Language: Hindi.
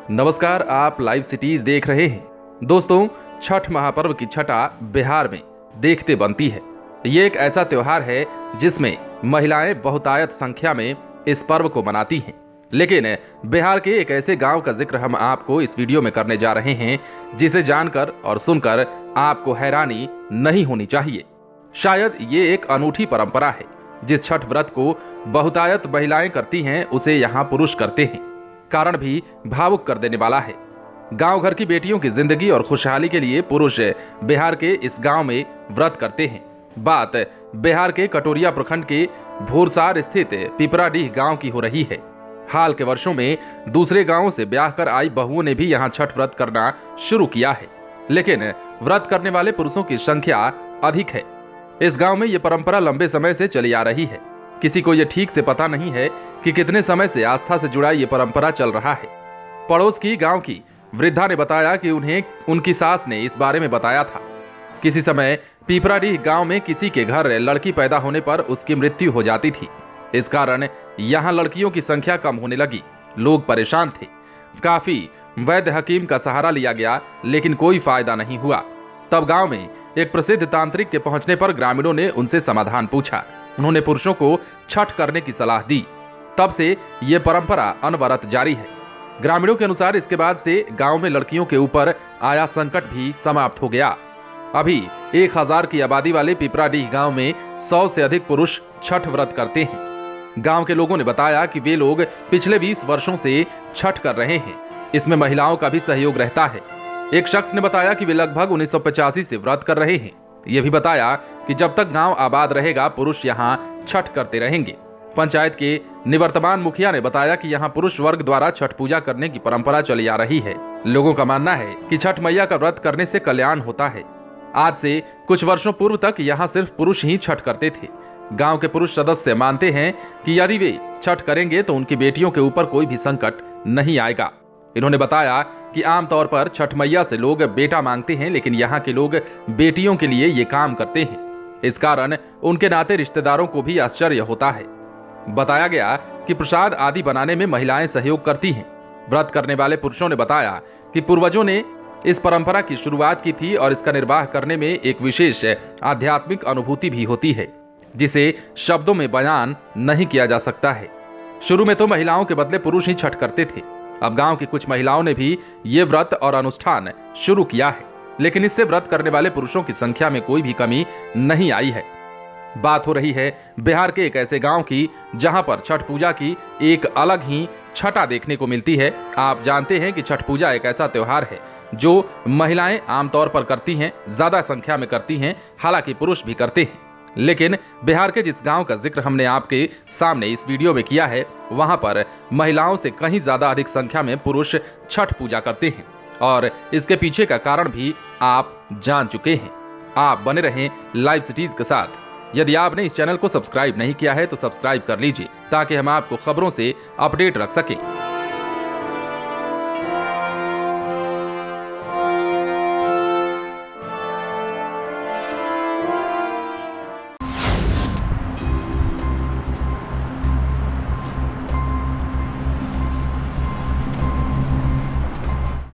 नमस्कार, आप लाइव सिटीज देख रहे हैं। दोस्तों, छठ महापर्व की छठा बिहार में देखते बनती है। ये एक ऐसा त्योहार है जिसमें महिलाएं बहुतायत संख्या में इस पर्व को मनाती हैं। लेकिन बिहार के एक ऐसे गांव का जिक्र हम आपको इस वीडियो में करने जा रहे हैं जिसे जानकर और सुनकर आपको हैरानी नहीं होनी चाहिए। शायद ये एक अनूठी परंपरा है। जिस छठ व्रत को बहुतायत महिलाएं करती हैं उसे यहाँ पुरुष करते हैं। कारण भी भावुक कर देने वाला है। गांव घर की बेटियों की जिंदगी और खुशहाली के लिए पुरुष बिहार के इस गांव में व्रत करते हैं। बात बिहार के कटोरिया प्रखंड के भोरसार स्थित पिपराडीह गांव की हो रही है। हाल के वर्षों में दूसरे गांवों से ब्याह कर आई बहुओं ने भी यहां छठ व्रत करना शुरू किया है। लेकिन व्रत करने वाले पुरुषों की संख्या अधिक है। इस गांव में ये परंपरा लंबे समय से चली आ रही है। किसी को ये ठीक से पता नहीं है कि कितने समय से आस्था से जुड़ा ये परंपरा चल रहा है। पड़ोस की गांव की वृद्धा ने बताया कि उन्हें उनकी सास ने इस बारे में बताया था। किसी समय पिपराडीह गांव में किसी के घर लड़की पैदा होने पर उसकी मृत्यु हो जाती थी। इस कारण यहाँ लड़कियों की संख्या कम होने लगी। लोग परेशान थे। काफी वैद्य हकीम का सहारा लिया गया, लेकिन कोई फायदा नहीं हुआ। तब गांव में एक प्रसिद्ध तांत्रिक के पहुंचने पर ग्रामीणों ने उनसे समाधान पूछा। उन्होंने पुरुषों को छठ करने की सलाह दी। तब से ये परंपरा अनवरत जारी है। ग्रामीणों के अनुसार इसके बाद से गांव में लड़कियों के ऊपर आया संकट भी समाप्त हो गया। अभी 1000 की आबादी वाले पिपराडीह गांव में 100 से अधिक पुरुष छठ व्रत करते हैं। गांव के लोगों ने बताया कि वे लोग पिछले 20 वर्षों से छठ कर रहे हैं। इसमें महिलाओं का भी सहयोग रहता है। एक शख्स ने बताया कि वे लगभग 1985 से व्रत कर रहे हैं। ये भी बताया कि जब तक गांव आबाद रहेगा पुरुष यहां छठ करते रहेंगे। पंचायत के निवर्तमान मुखिया ने बताया कि यहां पुरुष वर्ग द्वारा छठ पूजा करने की परंपरा चली आ रही है। लोगों का मानना है कि छठ मैया का व्रत करने से कल्याण होता है। आज से कुछ वर्षों पूर्व तक यहां सिर्फ पुरुष ही छठ करते थे। गांव के पुरुष सदस्य मानते हैं कि यदि वे छठ करेंगे तो उनकी बेटियों के ऊपर कोई भी संकट नहीं आएगा। इन्होंने बताया कि आमतौर पर छठ मैया से लोग बेटा मांगते हैं, लेकिन यहाँ के लोग बेटियों के लिए ये काम करते हैं। इस कारण उनके नाते रिश्तेदारों को भी आश्चर्य होता है। बताया गया कि प्रसाद आदि बनाने में महिलाएं सहयोग करती हैं। व्रत करने वाले पुरुषों ने बताया कि पूर्वजों ने इस परंपरा की शुरुआत की थी और इसका निर्वाह करने में एक विशेष आध्यात्मिक अनुभूति भी होती है, जिसे शब्दों में बयान नहीं किया जा सकता है। शुरू में तो महिलाओं के बदले पुरुष ही छठ करते थे। अब गांव की कुछ महिलाओं ने भी ये व्रत और अनुष्ठान शुरू किया है, लेकिन इससे व्रत करने वाले पुरुषों की संख्या में कोई भी कमी नहीं आई है। बात हो रही है बिहार के एक ऐसे गांव की जहां पर छठ पूजा की एक अलग ही छटा देखने को मिलती है। आप जानते हैं कि छठ पूजा एक ऐसा त्योहार है जो महिलाएं आमतौर पर करती हैं, ज्यादा संख्या में करती हैं, हालांकि पुरुष भी करते हैं। लेकिन बिहार के जिस गांव का जिक्र हमने आपके सामने इस वीडियो में किया है, वहां पर महिलाओं से कहीं ज्यादा अधिक संख्या में पुरुष छठ पूजा करते हैं और इसके पीछे का कारण भी आप जान चुके हैं। आप बने रहें लाइव सिटीज के साथ। यदि आपने इस चैनल को सब्सक्राइब नहीं किया है तो सब्सक्राइब कर लीजिए ताकि हम आपको खबरों से अपडेट रख सकें।